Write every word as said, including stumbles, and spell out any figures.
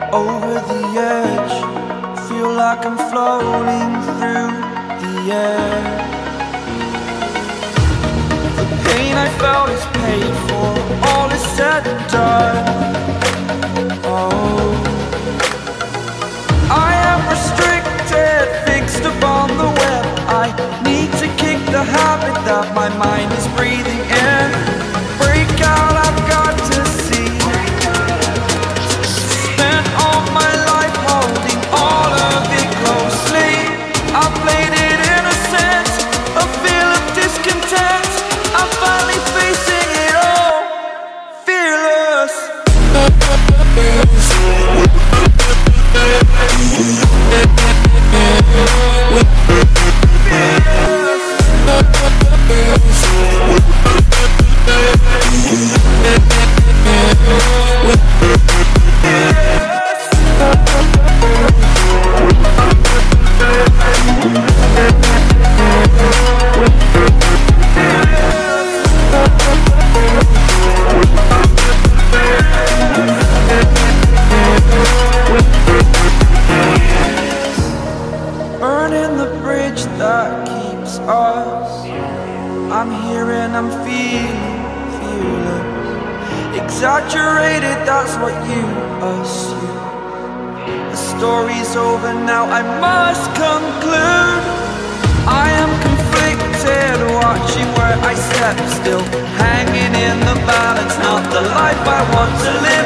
over the edge. Feel like I'm floating through the air. The pain I felt is paid for, all is said and done. Oh, I am restricted, fixed upon the web. I need to kick the habit that my mind is breathing in. Break out, I've got to see. Spent all my life holding all of it closely. I played it innocent, a feel of discontent. I'm finally facing it all, fearless. Burning the bridge that keeps us. I'm here and I'm feeling fearless. Exaggerated, that's what you assume. The story's over now, I must conclude. I am conflicted, watching where I step still, hanging in the balance, not the life I want to live.